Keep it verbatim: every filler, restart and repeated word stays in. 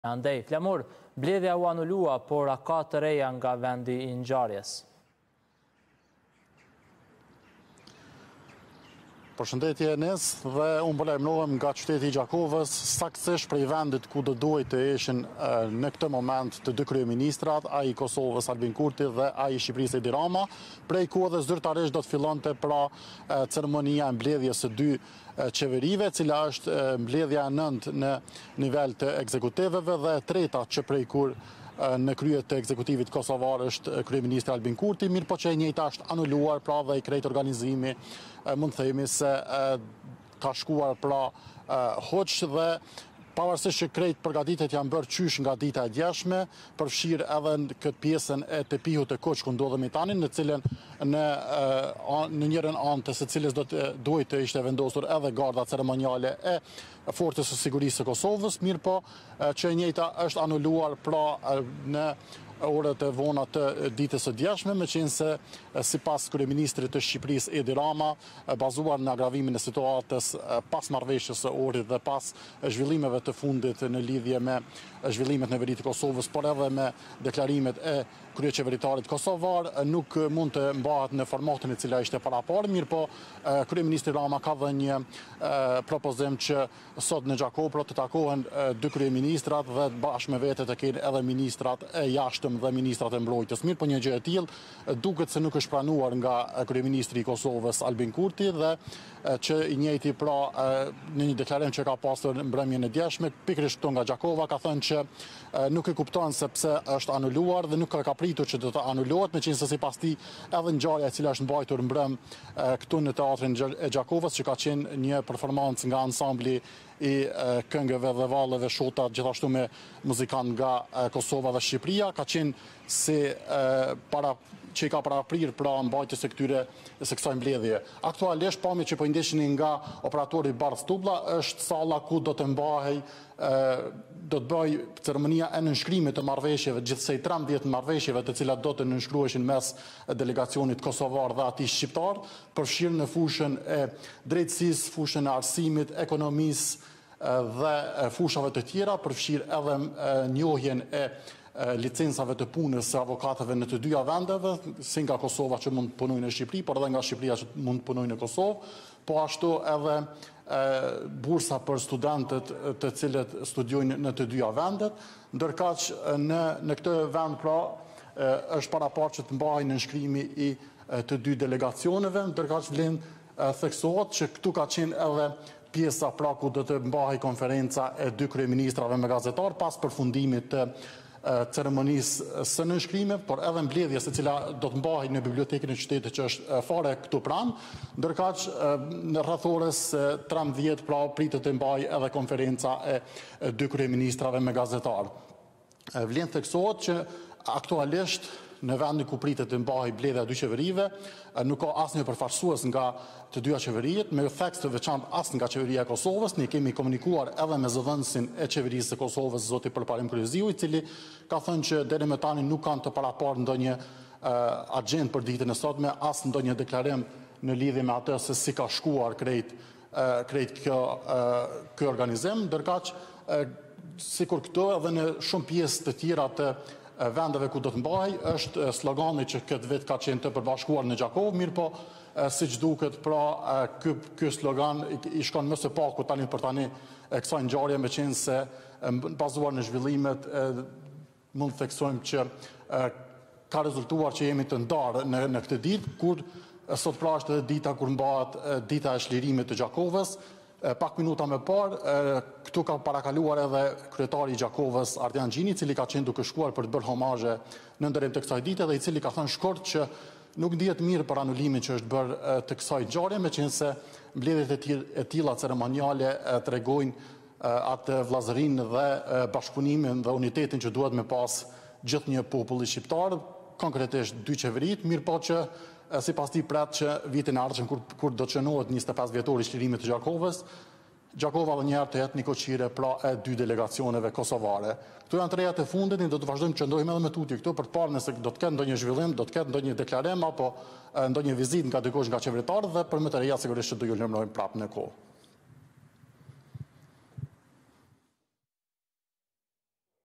Andej, Flamur, mbledhja u anulua, por a ka të reja nga vendi i ngjarjes? Përshëndetje Enes, dhe unë po lajmërohem nga qyteti i Gjakovës, saktësisht prej vendit ku do duhet të ishin në këtë moment të dy kryeministrat, ai i Kosovës Albin Kurti dhe ai i Shqipërisë Edi Rama, prej ku edhe zyrtarisht do të fillonte pra ceremonia e mbledhjes së dy qeverive, cila është mbledhja e nëntë në nivel të ekzekutiveve dhe e treta që prej kur në krye të ekzekutivit kosovar është kryeministri Albin Kurti, mirë po që e njëjta është anuluar, pra dhe i krejt organizimi mund të themi se ka shkuar pra hoq dhe pavarësisht që krejt përgatitet janë bërë qysh nga dita e djeshme, përfshirë edhe në këtë pjesën e të pihut të koq ku ndodhemi tani, në cilën në, në njërën anë të së cilës do të duhet të ishte vendosur edhe garda ceremoniale e Forcës së Sigurisë së Kosovës, mirë po që e njëjta është anuluar pra në orët e vona të ditës së djeshme, me qenë se sipas kryeministrit të Shqipërisë Edi Rama, bazuar në agravimin e situatës pas marrëveshjes së Ohrit dhe pas zhvillimeve të fundit në lidhje me zhvillimet në veri të Kosovës, por edhe me deklarimet e kryeqeveritarit kosovar, nuk mund të mbahet në formatin e cila ishte paraparë, mirë po kryeministri Rama ka dhënë një propozim që sot në Gjakopro të takohen dy kryeministrat dhe bashkë me vete të kenë edhe ministrat e jashtëm dhe ministrat e mbrojtjes. Mirë po një gjë e tillë duket se nuk është pranuar nga kryeministri i Kosovës Albin Kurti dhe që i njëjti pra në një deklarim që ka pasur në mbrëmjen e djeshme, pikërisht këtu nga Gjakova ka thënë që nuk e kupton se pse është anuluar dhe nuk ka pritur që do të anulohet, me qenë se sipas tij edhe ngjarja e cila është mbajtur mbrëm këtu në teatrin e Gjakovës, që ka qenë një performancë nga ansambli i këngëve dhe vallëve shota, gjithashtu me muzikant nga Kosova dhe Shqipëria, ka qenë si para që i ka paraprir pra mbajtjes së këtyre së kësaj mbledhje. Aktualisht pamje që po i ndeshni nga operatori Bardh Stublla është salla ku do të mbahej do të bëj ceremonia e nënshkrimit të marrëveshjeve, gjithsej trembëdhjetë marrëveshjeve të cilat do të nënshkruheshin mes delegacionit kosovar dhe atij shqiptar, përfshirë në fushën e drejtësisë, fushën e arsimit, ekonomisë dhe fushave të tjera, përfshirë edhe njohjen e licencave të punës së avokatëve në të dyja vendeve, si nga Kosova që mund të punojnë në Shqipëri, por edhe nga Shqipëria që mund të punojnë në Kosovë, po ashtu edhe bursa për studentët të cilët studiojnë në të dyja vendet, ndërkaq në, në këtë vend pra është paraparë që të mbahej nënshkrimi i të dy delegacioneve, ndërkaq vlen theksohet që këtu ka qenë edhe pjesa pra ku do të mbahej konferenca e dy kryeministrave me gazetar pas përfundimit të ceremonisë së nënshkrimit, por edhe mbledhjes e cila do të mbahej në bibliotekën e qytetit që është fare këtu pranë, ndërkaq në rreth orës trembëdhjetë pra pritet të mbahej edhe konferenca e dy kryeministrave me gazetar. Vlen theksohet që aktualisht në vendin ku pritet të mbahej mbledhja e dy qeverive, nuk ka asnjë përfaqësues nga të dyja qeveriet, me theks të veçantë as nga qeveria e Kosovës. Ne kemi komunikuar edhe me zëdhënësin e qeverisë së Kosovës, zoti Përparim Kryeziu, i cili ka thënë që deri më tani nuk kanë të paraparë ndonjë agjend për ditën e sotme, as ndonjë deklarim në lidhje me atë se si ka shkuar krejt krejt kjo ky organizim, ndërkaq sikur këto edhe në shumë pjesë të tjera të vendeve ku do të mbahej, është slogani që këtë vit ka qenë të përbashkuar në Gjakovë, mirë po siç duket pra ky ky slogan i shkon më së paku tani për tani e kësaj ngjarje, me qenë se bazuar në zhvillimet mund të theksojmë që ka rezultuar që jemi të ndarë në, në këtë ditë, kur sot pra është edhe dita kur mbahet dita e çlirimit të Gjakovës. Pak minuta më parë, këtu ka parakaluar edhe kryetari i Gjakovës, Ardian Gjini, i cili ka qenë duke shkuar për të bërë homazhe në ndërim të kësaj dite dhe i cili ka thënë shkurt që nuk dihet mirë për anulimin që është bërë të kësaj ngjarje, meqense se mbledhjet e tilla ceremoniale tregojnë atë vllazërinë dhe bashkëpunimin dhe unitetin që duhet me pas gjithë një populli shqiptar, konkretisht dy qeverit, mirë po që sipas tij pret që vitin e ardhshëm kur, kur do të shënohet njëzet e pesë vjetori i çlirimit të Gjakovës, Gjakova dhe njëherë të jetë një koqire pra e dy delegacioneve kosovare. Këto janë të rejat e fundit, ne do të vazhdojmë që ndojmë edhe me tutje këtu për të parë nëse do të ketë ndonjë zhvillim, do të ketë ndonjë deklarim apo ndonjë vizitë nga dikush nga qeveritarët dhe për më të reja sigurisht që do ju lëmrojmë prapë në kohë.